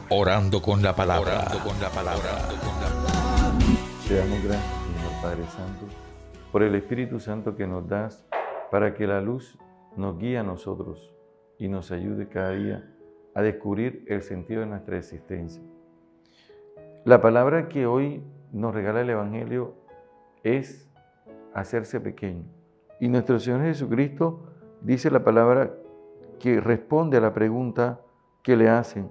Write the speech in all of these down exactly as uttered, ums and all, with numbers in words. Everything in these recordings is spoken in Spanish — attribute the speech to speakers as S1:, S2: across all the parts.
S1: Orando con la palabra. Orando con la palabra.
S2: Te damos gracias, Señor Padre Santo, por el Espíritu Santo que nos das para que la luz nos guíe a nosotros y nos ayude cada día a descubrir el sentido de nuestra existencia. La palabra que hoy nos regala el Evangelio es hacerse pequeño. Y nuestro Señor Jesucristo dice la palabra que responde a la pregunta que le hacen: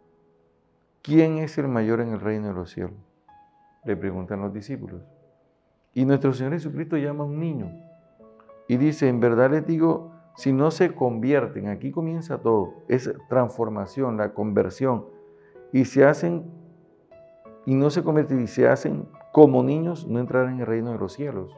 S2: ¿quién es el mayor en el reino de los cielos?, le preguntan los discípulos. Y nuestro Señor Jesucristo llama a un niño y dice: en verdad les digo, si no se convierten, aquí comienza todo, es transformación, la conversión, y se hacen, y no se convierten y se hacen como niños, no entrarán en el reino de los cielos.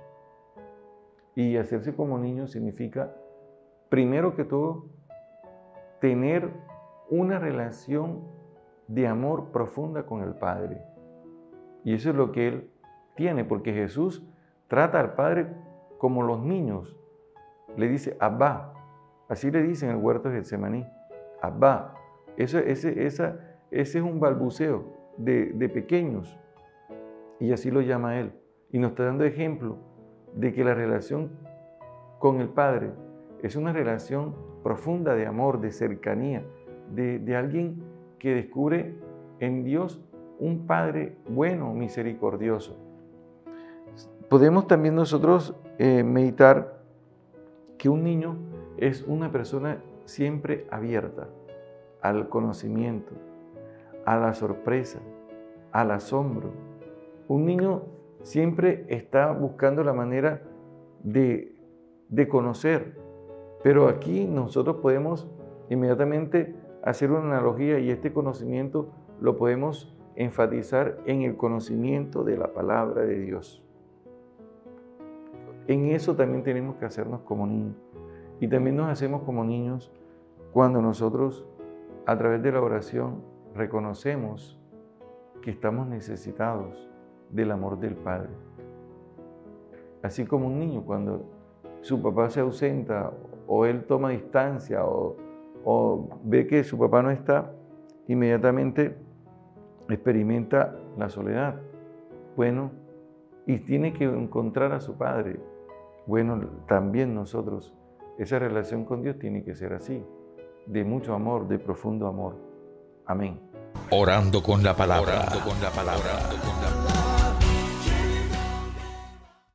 S2: Y hacerse como niños significa, primero que todo, tener una relación de amor profunda con el Padre. Y eso es lo que Él tiene, porque Jesús trata al Padre como los niños. Le dice Abba, así le dicen en el huerto de Getsemaní, Abba. Eso, ese, esa, ese es un balbuceo de, de pequeños, y así lo llama Él. Y nos está dando ejemplo de que la relación con el Padre es una relación profunda de amor, de cercanía, de, de alguien que descubre en Dios un Padre bueno, misericordioso. Podemos también nosotros eh, meditar que un niño es una persona siempre abierta al conocimiento, a la sorpresa, al asombro. Un niño siempre está buscando la manera de, de conocer, pero aquí nosotros podemos inmediatamente hacer una analogía, y este conocimiento lo podemos enfatizar en el conocimiento de la palabra de Dios. En eso también tenemos que hacernos como niños. Y también nos hacemos como niños cuando nosotros, a través de la oración, reconocemos que estamos necesitados del amor del Padre. Así como un niño, cuando su papá se ausenta o él toma distancia o, o ve que su papá no está, inmediatamente experimenta la soledad. Bueno, y tiene que encontrar a su Padre. Bueno, también nosotros, esa relación con Dios tiene que ser así, de mucho amor, de profundo amor. Amén.
S1: Orando con la palabra. Orando con la palabra.